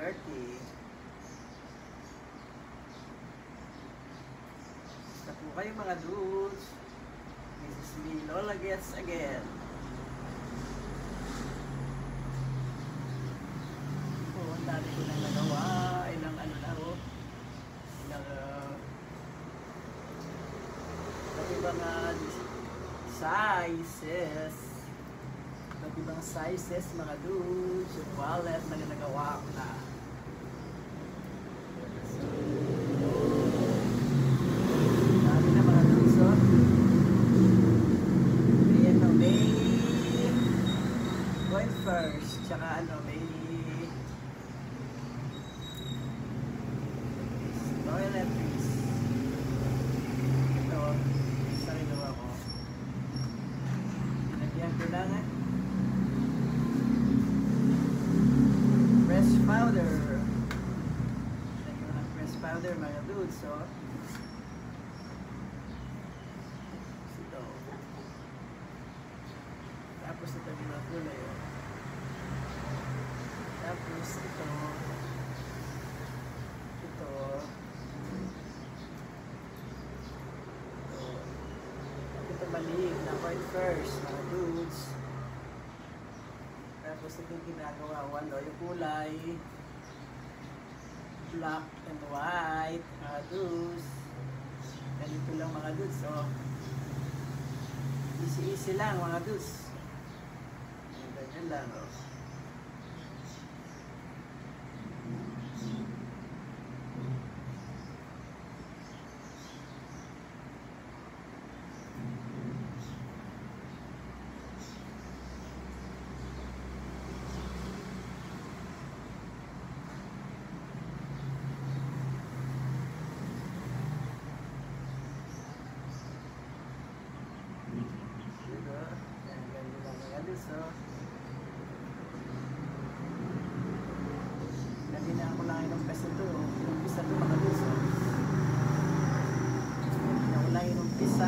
30. Basta po kayo mga dudes. This is me, Lola Gets again. Oh, ang dami ko na nagawa. Ilang ano na ho. Ilang ibang sizes. Iba't ibang sizes mga dudes. Yung wallet na nagawa ko na. Dami na mga dudes, oh. May coin first, tsaka may toiletries. Ito, sa ginawa ko. Pinagyan ko lang press powder. Pinagyan ko ng press powder mga dudes, so ito. Tapos ito mga kulay, oh. Tapos ito maliit na coin first mga dudes. Tapos ito ginagawa ko yung kulay black and white mga dudes. Ganito lang mga dudes, oh. Easy lang mga dudes. Ganyan lang, oh. So, kanina ako lang inumpisa ito. Inumpisa ito mga duso. Kanina ako lang inumpisa.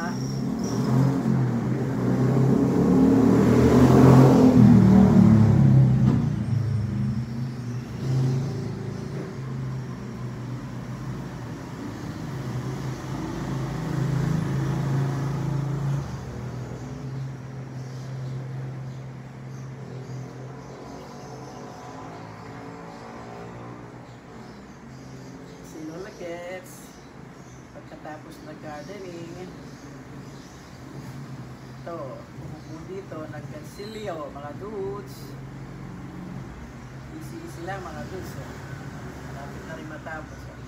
Lola Gets, pagkatapos nag-gardening, ito, umupo dito, nag-consilio, mga dudes. Easy lang mga dudes, oh. Malapit na rin matapos, oh.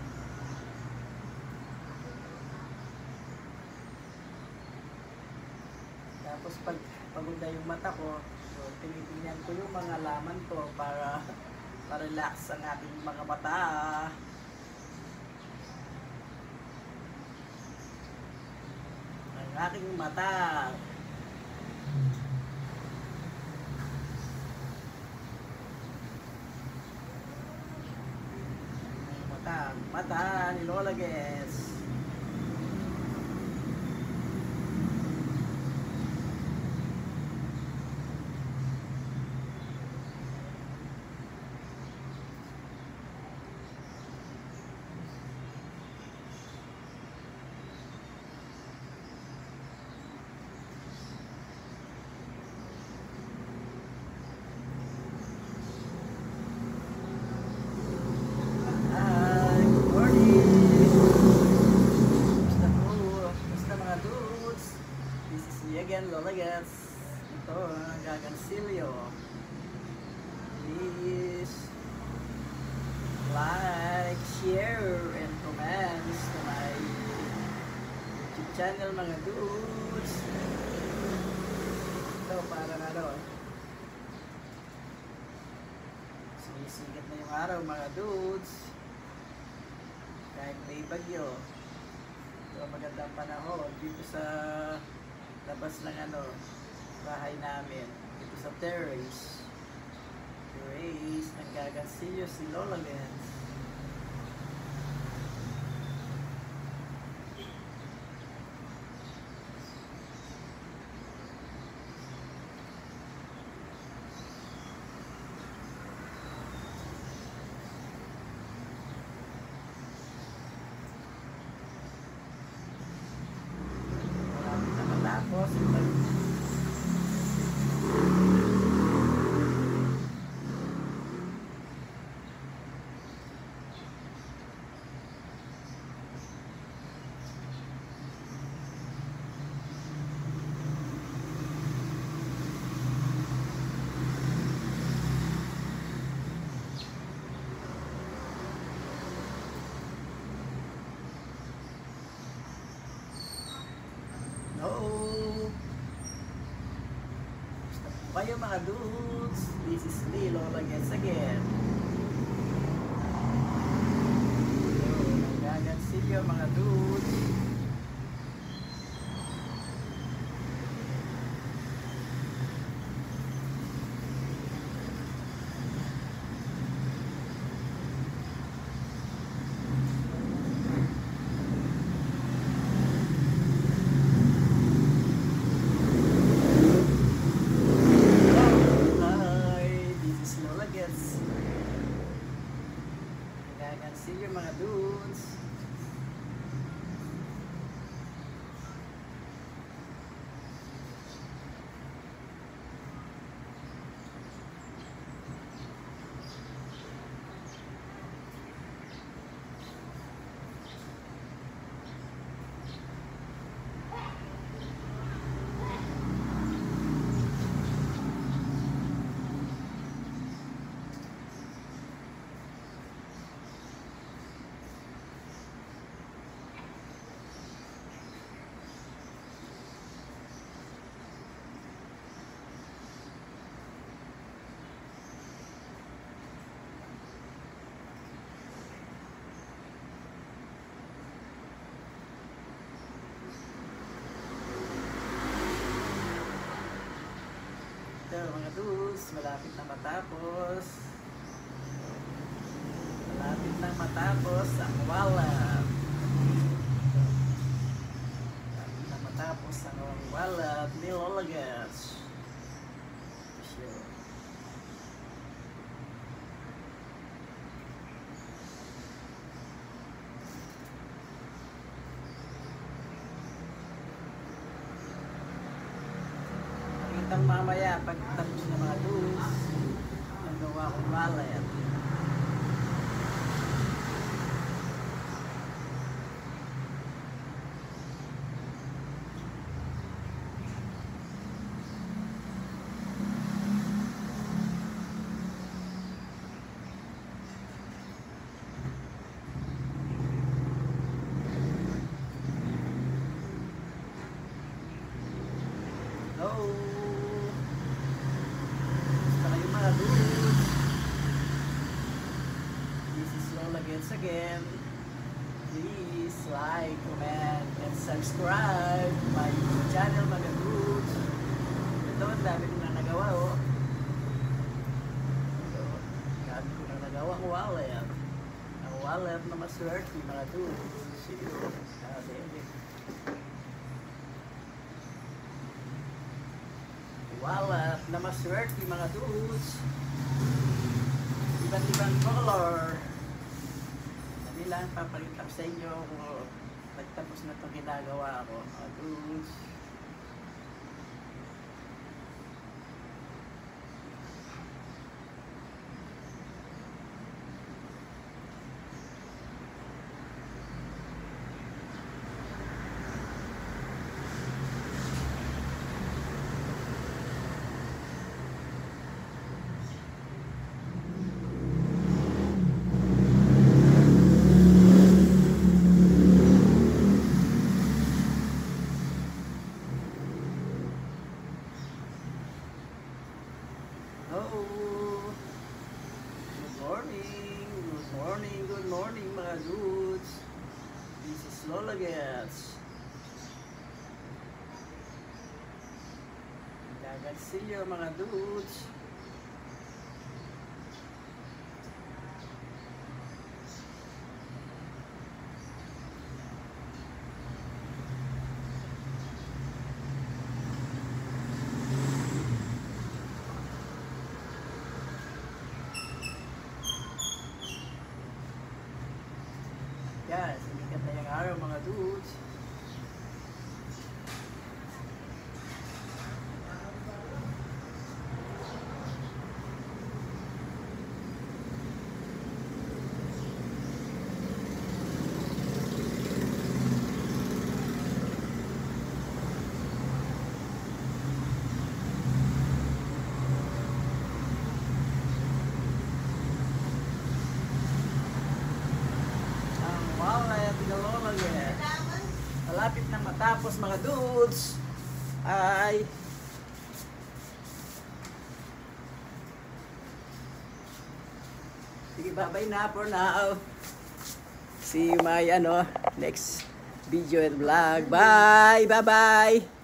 Tapos pag pagod na yung mata ko, so, tinitingnan ko yung mga laman ko para relax ang ating mga mata. Aking mata. Mata ni Lola Gets. Again, Lola Gets. Ito, gagansilyo. Please like, share, and comments to my YouTube channel mga dudes. Ito, parang sumisigat na yung araw mga dudes. Kahit may bagyo. Ito, magandang panahon dito sa labas ng bahay namin, dito sa terrace. Nanggagansilyo si Lola Gets. Kayo mga dudes, this is Lilo again. Nagagansilyo mga dudes. See you mga dudes. Mga dudes, malapit na matapos. Malapit na matapos ang walab. Malapit na matapos ang walab ni Lola Gas. Ang mamaya pagtapos ng mga dudes, nagawa kong wallet. Hello. This is Lola Gets again. Please like, comment, and subscribe to my YouTube channel mga dudes. Ito, ang dami ko na nagawa oh. Ito, dami ko na nagawa ang wallet. Ang wallet na maswerte mga dudes. See you. Wallet na maswerte mga dudes. Iba't ibang color. Hindi lang papalitan sa inyo kung pagtapos na itong ginagawa ko mga dudes. Good morning mga dudes. This is Lola Gets. Nagagansilyo mga dudes. Yan, sumikat na yung araw mga dudes. Malapit na matapos mga dudes ay Sige, bye-bye na for now. See you my next video and vlog. Bye! Bye-bye!